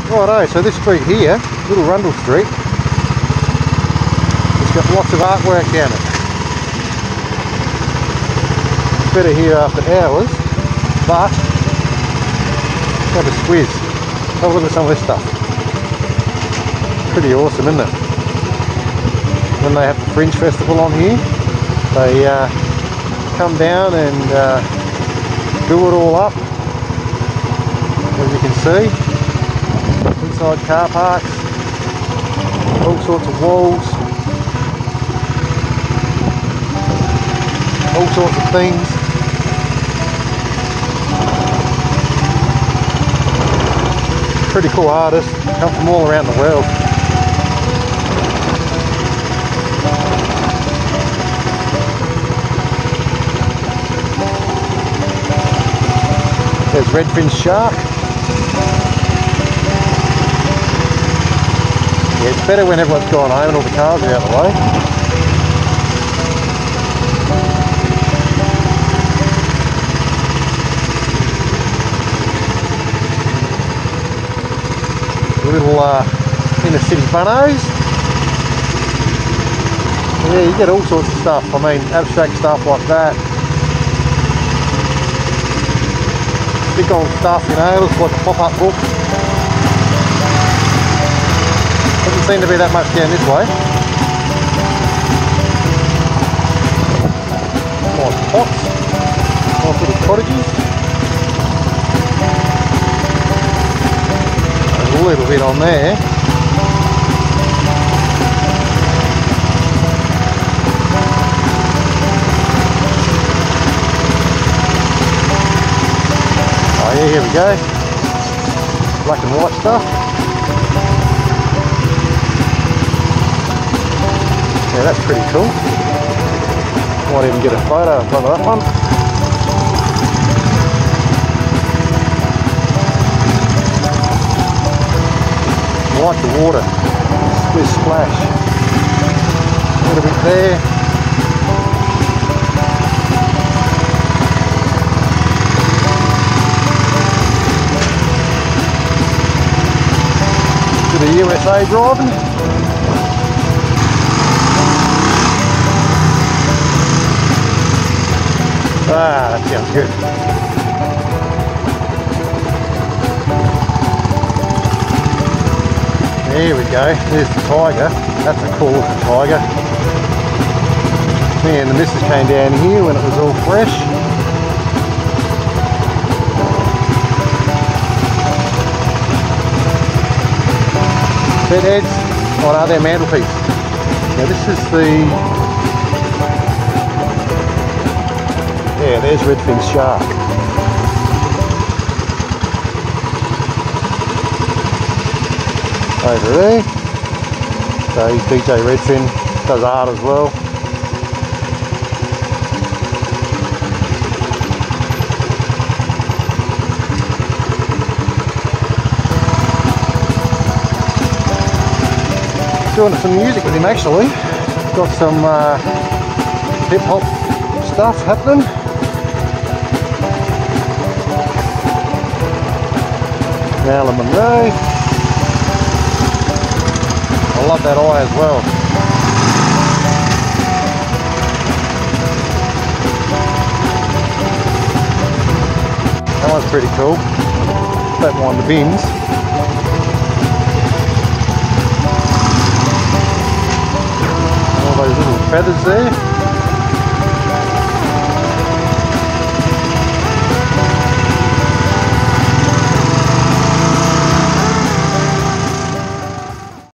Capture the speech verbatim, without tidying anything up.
Righto, so this street here, Little Rundle Street, it's got lots of artwork down it. It's better here after hours, but have a squiz. Have a look at some of this stuff. Pretty awesome, isn't it? When they have the Fringe Festival on here, they uh, come down and uh, do it all up, as you can see. Inside car parks, all sorts of walls, all sorts of things. Pretty cool artists, come from all around the world. There's Redfin's shark. Yeah, it's better when everyone's gone home and all the cars are out of the way. Little uh, inner city bunnos. Yeah, you get all sorts of stuff. I mean, abstract stuff like that. Big old stuff, you know, looks like a pop-up book. Doesn't seem to be that much down this way. Nice pots, nice little cottages. There's a little bit on there. Oh yeah, here we go. Black and white stuff. Yeah, that's pretty cool. Might even get a photo in front of that one. I like the water. Splish splash. A little bit there. To the U S A driving. Ah, that sounds good. There we go. There's the tiger. That's a cool looking tiger. Man, the missus came down here when it was all fresh. Bedheads. Oh no, they're mantelpiece. Now this is the... Yeah, there's Redfin's shark. Over there. So he's D J Redfin, does art as well. Doing some music with him actually. Got some uh, hip hop stuff happening. Marilyn Monroe. I love that eye as well. That one's pretty cool. Don't mind the bins. All those little feathers there.